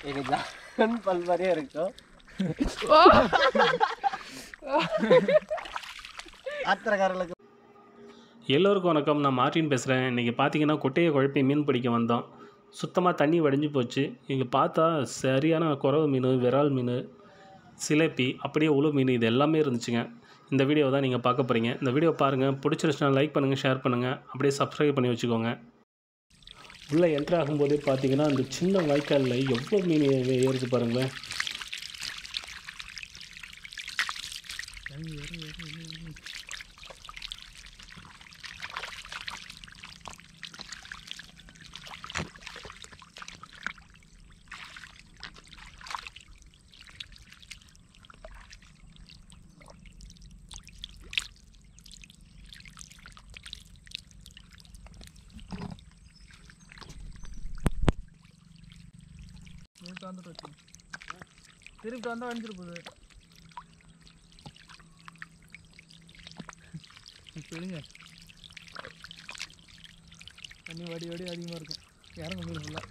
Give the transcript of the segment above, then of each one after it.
எங்கள் பல் மாதிரியே இருக்கும். ஆத்திரக்காரர்களுக்கு எல்லோருக்கும் வணக்கம். நான் மார்ட்டின் பேசுகிறேன். இன்றைக்கி பார்த்தீங்கன்னா குட்டையை குழப்பி மீன் பிடிக்க வந்தோம். சுத்தமாக தண்ணி வடிஞ்சு போச்சு. இங்கே பார்த்தா சரியான குறவு மீன், விரால் மீன், சிலேப்பி, அப்படியே உளு மீன், இது எல்லாமே இருந்துச்சுங்க. இந்த வீடியோ தான் நீங்கள் பார்க்க போகிறீங்க. இந்த வீடியோ பாருங்கள். பிடிச்சிருச்சுன்னா லைக் பண்ணுங்கள், ஷேர் பண்ணுங்கள், அப்படியே சப்ஸ்கிரைப் பண்ணி வச்சுக்கோங்க. உள்ளே என்ட்ரு ஆகும்போதே பார்த்தீங்கன்னா அந்த சின்ன வாய்க்காலில் எவ்வளோ மீன் ஏறுது பாருங்களேன். திருப்பி வந்தால் வஞ்சிரு போகுது. சரிங்க, தண்ணி வடி அதிகமாக இருக்கும். இறங்க மீன் ஃபுல்லாக.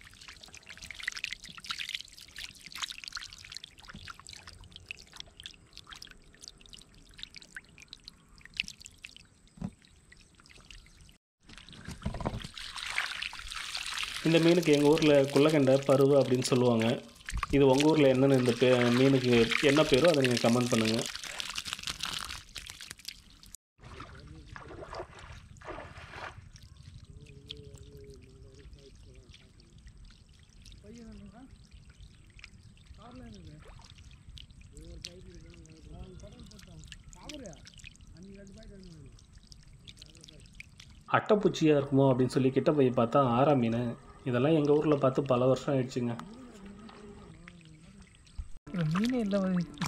இந்த மீனுக்கு எங்கள் ஊரில் குள்ளக்கண்டை, பருவு அப்படின்னு சொல்லுவாங்க. இது உங்கள் ஊரில் என்னென்னு இந்த மீனுக்கு என்ன பேரோ அதை நீங்கள் கமெண்ட் பண்ணுங்கள். அட்டைப்பூச்சியாக இருக்குமோ அப்படின்னு சொல்லி கிட்ட போய் பார்த்தா ஆரா மீன். இதெல்லாம் எங்கள் ஊரில் பார்த்து பல வருஷம் ஆயிடுச்சுங்க. மீனே இல்லை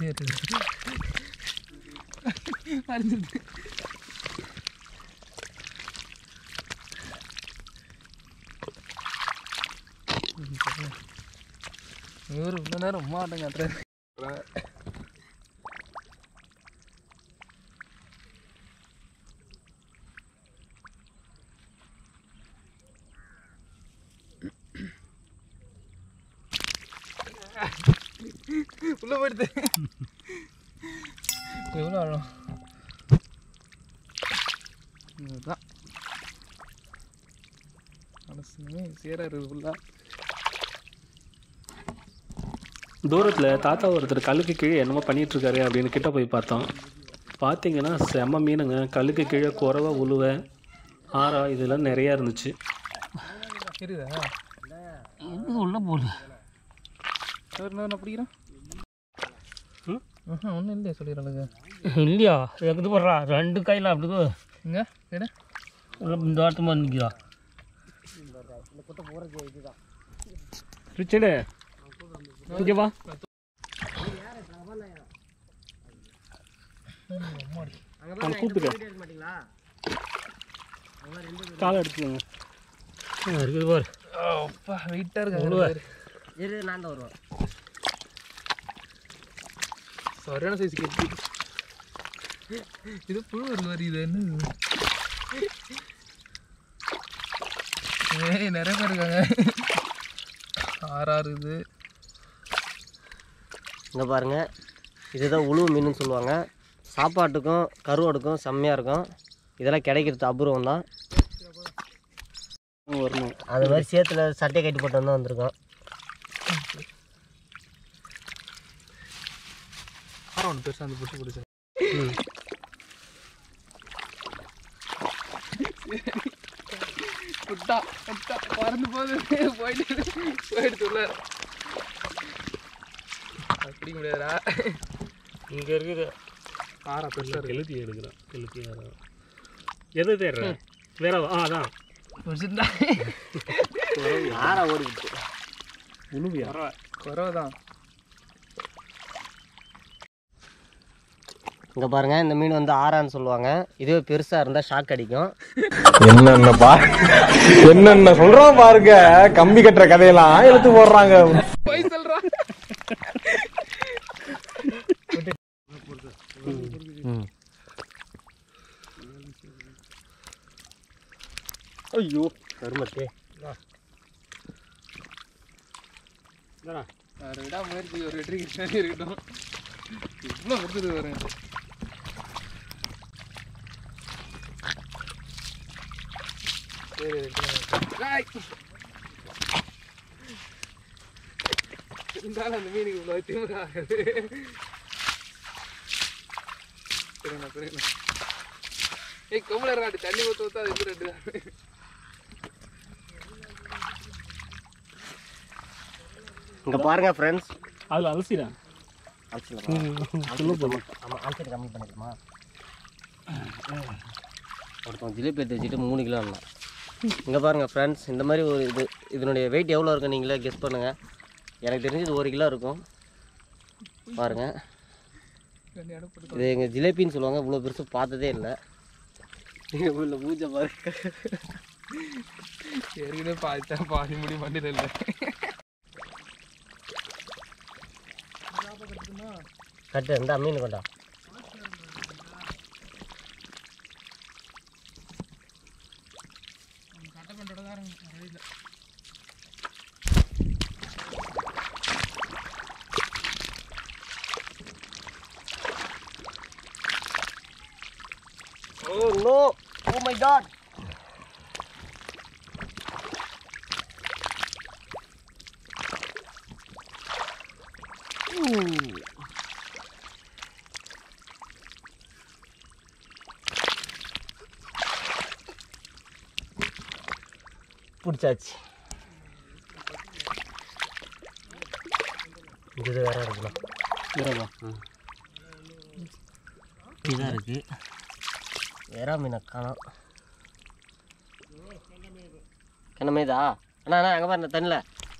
அரிஞ்சிருக்கு. இவர் இவ்வளோ நேரம் மாட்டேங்க காட்டுறாரு. உள்ள போயிடுது. எவ்வளோ ஆழம் இதுதான். மனசுமே சேராரு ஃபுல்லாக. தூரத்தில் தாத்தா ஒருத்தர் கல்லுக்கு கீழே என்னமோ பண்ணிகிட்ருக்காரு அப்படின்னு கிட்ட போய் பார்த்தோம். பார்த்தீங்கன்னா செம்ம மீனுங்க. கல்லுக்கு கீழே குறவை, உழுவை, ஆரா இதெல்லாம் நிறையா இருந்துச்சு. தெரியுதா? எங்கே உள்ள போகுது? நான் பிடிக்கிறேன். ஒன்றும் இல்லையா சொல்லிடுறாங்க. இல்லையா இது போடுறா 2 கையில் அப்படி இங்கே எடு. இந்த வாரத்தமாக நிற்கிறா ரிச்சர்டு இங்கே வா. கூப்பிட்டு காலை எடுத்துக்கோங்க. இருக்குது பாரு. அப்பா வெயிட்டாக இருக்கு. நான் தான் வருவேன். சரியான சைஸ் கெட்டி. இது புழு ஒரு மாதிரி. இது என்ன? நிறைய பேர் இருக்காங்க. ஆறாறு இது. இங்கே பாருங்கள், இதுதான் உளுவு மீனுன்னு சொல்லுவாங்க. சாப்பாட்டுக்கும் கருவாடுக்கும் செம்மையாக இருக்கும். இதெல்லாம் கிடைக்கிறது அபூர்வம் தான். வரணும். அது மாதிரி சேத்துல சட்டையை கட்டி போட்டு வந்து வந்திருக்கோம். ஒன்று பெருசாக அந்த பிடிச்சி பிடிச்சேன். புட்டா புட்டா பறந்து போயிட்டு உள்ள பிடிக்க முடியாதுடா. இங்கே இருக்குது ஆறா பெருசாக எழுதி எடுக்கிறேன். எழுதி எது தேடுற வேற? அதான் பிடிச்சிருந்தா ஆறா ஓடிக்கிட்டு உழுவியா? குறவை தான். இங்கே பாருங்கள், இந்த மீன் வந்து ஆறான்னு சொல்லுவாங்க. இதுவே பெருசாக இருந்தால் ஷாக் அடிக்கும். என்னென்ன சொல்றோம் பாருங்க. கம்பி கட்டுற கதையெல்லாம் எடுத்து போடுறாங்க. போய் சொல்கிறான். ஐயோ கருமத்தே. விடாமுயற்சி ஒரு வெற்றி கிருஷ்ணாடி இருக்கட்டும். இவ்வளோ கொடுத்துட்டு வரேன். இருந்தாலும் அந்த மீனுக்கு இவ்வளோ திமுக ஆகுது. சரிண்ணா சரிண்ணா. ஏய் கம்மல ராட்டு தண்ணி ஊற்ற ஊற்ற அது எப்படி ரெண்டு தான். இங்கே பாருங்க ஃப்ரெண்ட்ஸ், அது அலசிடா. ஆமாம் அலசிட்டு கம்மி பண்ணிடுமா? ஒருத்தவங்க ஜிலேபி எடுத்து வச்சுட்டு 3 கிலோ ஆடலாம். இங்கே பாருங்கள் ஃப்ரெண்ட்ஸ், இந்த மாதிரி ஒரு இதனுடைய வெயிட் எவ்வளோ இருக்கும் நீங்களே கெஸ் பண்ணுங்கள். எனக்கு தெரிஞ்சது 1 கிலோ இருக்கும். பாருங்கள், இது எங்கள் ஜிலேபின்னு சொல்லுவாங்க. இவ்வளோ பெருசு பார்த்ததே இல்லை. நீங்கள் உள்ள பூஜை பாருங்க. ஏற்கனவே பாதி முடி மண்டியில் இல்லை. கட்டு இந்த மீன் கொண்டா. Oh no! Oh my god! பிடிச்சாச்சு. இது வேற இருக்கலாம். இதாக இருக்குது. வேற மீனை காணோம். கிணமேதா அண்ணா அண்ணா அங்கே பாருங்க தண்ணியில்.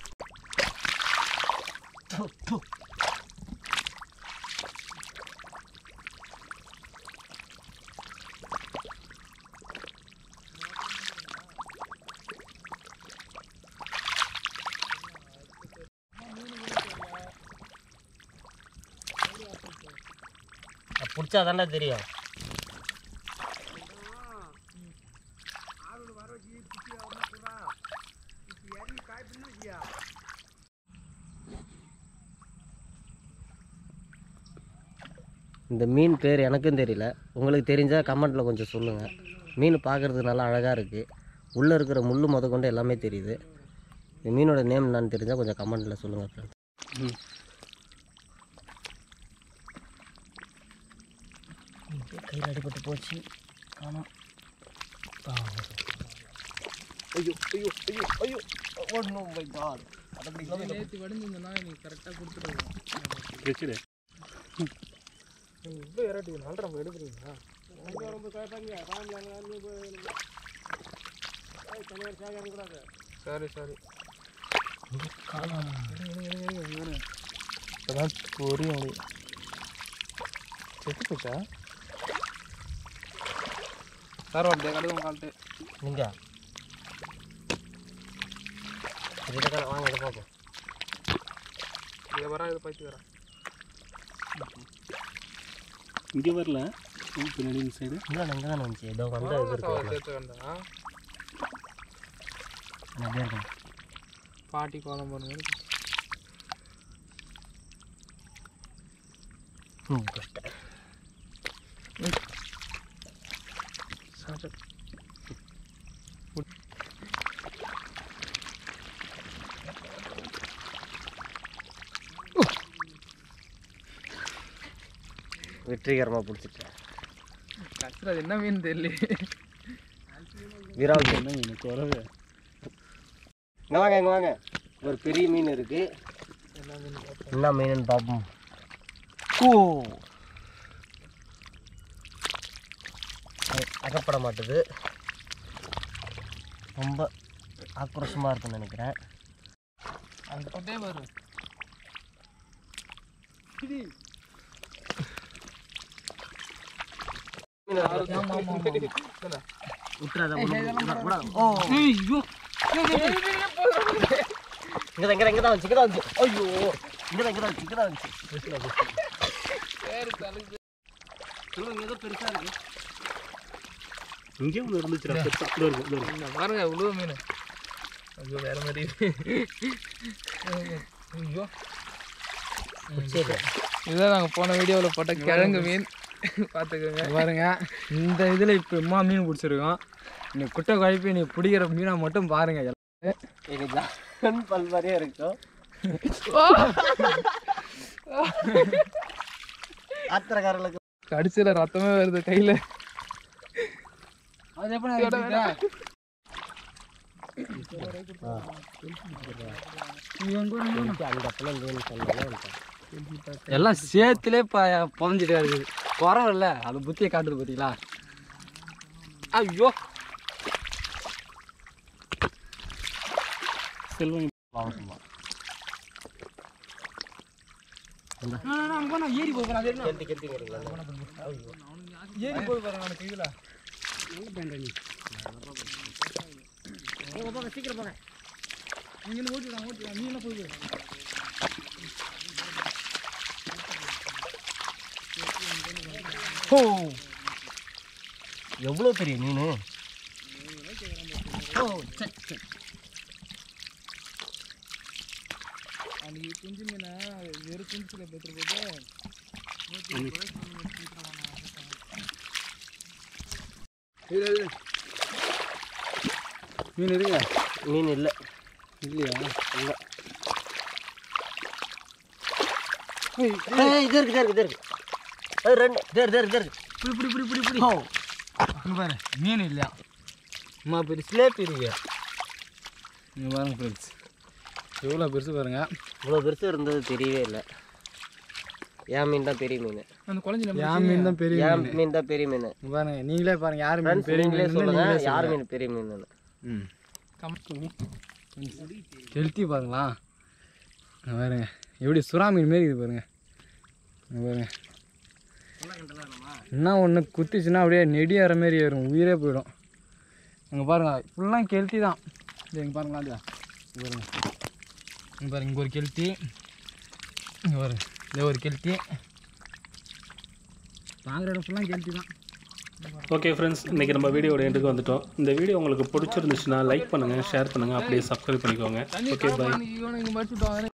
பிடிச்சா தாண்டா தெரியும். இந்த மீன் பேர் எனக்கும் தெரியல. உங்களுக்கு தெரிஞ்சால் கமெண்ட்டில் கொஞ்சம் சொல்லுங்கள். மீன் பார்க்குறதுக்கு நல்லா அழகாக இருக்குது. உள்ளே இருக்கிற முள் கொண்டு எல்லாமே தெரியுது. இந்த மீனோட நேம் என்னன்னு தெரிஞ்சால் கொஞ்சம் கமெண்ட்டில் சொல்லுங்கள் ஃப்ரெண்ட்ஸ். கையில் அடிபட்டு போச்சு. காணோம். ஐயோ ஐயோ ஐயோ ஐயோ! Oh no my God! அதை நேற்று வடிஞ்சிருந்தனா நீ கரெக்டாக கொடுத்துருவோம். வச்சுடு. நீங்கள் இவ்வளோ இறட்டி 4 நம்ம எடுக்கிறீங்களா? Sorry sorry. இப்போதான் பொரியும் அப்படி செத்து போச்சா? சார் வாட்டே கடுக்கும் கால்ட்டு நீங்கள் இதை வாங்க இதை பார்ப்போம். இதை வரா இதை பயிற்சி வரேன். இங்கே வரல பின்னாடி இந்த சைடு. இல்லை இங்கே தானே வந்துச்சு. ஏதோ வந்தால் இது இருக்கு. சேர்த்து வேண்டாம். அப்படியே இருக்கும். பாட்டி கோலம் பண்ணுங்க. கஷ்டம். வெற்றிகரமாக பிடிச்சிட்டேன். அது என்ன மீன் தெரியல. விரால் மீன். என்ன மீன்? குறவு. இங்கே வாங்க இங்கே வாங்க. ஒரு பெரிய மீன் இருக்குது. என்ன மீனுன்னு பார்ப்போம். ஓ அகப்பட மாட்டுது. ரொம்ப ஆக்ரோஷமாக இருக்குன்னு நினைக்கிறேன். அந்த கொட்டே வரும். இங்கதான் வந்துச்சு. ஐயோ இங்கதான் வந்துச்சு. ஏதோ பெருசா இருக்கு. இங்கே ஒன்று இருந்துச்சுடா. பெருசாக இருக்கும். பாருங்க இவ்வளோ மீன். ஐயோ வேற மாதிரி. ஐயோ சரி இதுதான் நாங்கள் போன வீடியோவில் போட்ட கிழங்கு மீன் பார்த்துக்கோங்க. பாருங்க இந்த இதில் இப்போ அம்மா மீன் பிடிச்சிருக்கோம். நீ குட்டை குழப்பி நீ பிடிக்கிற மீனை மட்டும் பாருங்க. இது ஜான் பல் மாதிரியே இருக்கும். ஆத்திரக்காரர்களுக்கு கடிச்சில ரத்தமே வருது கையில். அது எப்படி எல்லாம் சேத்துலே புதஞ்சிட்டு இருக்குது. குறவில்ல அது புத்தியை காட்டுது பார்த்தீங்களா? ஐயோ செல்வம் ஏறி போய் ஏறி போய் பாருங்க நான் கையில் சீக்கிரம் போங்க. இங்கேருந்து ஓட்டிடலாம் நீ என்ன போய் ஓ எவ்வளோ பெரிய மீன். ஓ சரி சரி. அன்றைக்கி குஞ்சு மீனை வெறும் குஞ்சில் பெற்று போட்டு மீன் இருக்குங்க. மீன் இல்லை இல்லையா? இல்லை. இது இருக்கு இது இருக்கு. அது ரெண்டு இது இருக்கு. இப்படி ஓ இங்கே பாரு மீன் இல்லையா? அம்மா பெரிய ஸ்லேப் இருக்கு. இங்கே பாருங்க ஃப்ரெண்ட்ஸ் எவ்வளோ பெருசு பாருங்க. இவ்வளோ பெருசு இருந்தது தெரியவே இல்லை. என் மீன் தான் பெரிய மீன். அந்த குழஞ்சில என் மீன் தான் பெரிய என் மீன் தான் பெரிய மீன். இங்கே பாருங்க நீங்களே பாருங்க யார் மீன் பெரிய நீங்களே மீன் சொல்லுங்க நீங்களே யார் மீன் பெரிய மீன். ம் கெளுத்தி பாருங்களா? இங்கே பாருங்க எப்படி சுறா மீன் மாரி இது பாருங்க. இங்கே பாருங்க என்ன ஒன்று குத்திச்சுன்னா அப்படியே நெடி ஏற மாரி ஏறும், உயிரே போயிடும். அங்கே பாருங்கள் ஃபுல்லாக கெளுத்தி தான். இது எங்கே பாருங்களா? அது பாருங்க இங்கே பாருங்க இங்கே ஒரு கெளுத்தி, இங்கே பாருங்க இதே ஒரு கெளுத்தி. பார்க்குற இடம் ஃபுல்லாக கெளுத்தி தான். ஓகே ஃப்ரெண்ட்ஸ், இன்றைக்கி நம்ம வீடியோட எண்டுக்கு வந்துட்டோம். இந்த வீடியோ உங்களுக்கு பிடிச்சிருந்துச்சுன்னா லைக் பண்ணுங்கள், ஷேர் பண்ணுங்கள், அப்படியே சப்ஸ்கிரைப் பண்ணிக்கோங்க. Okay bye. இவனை இங்கே மடிச்சுட்டு வாங்க.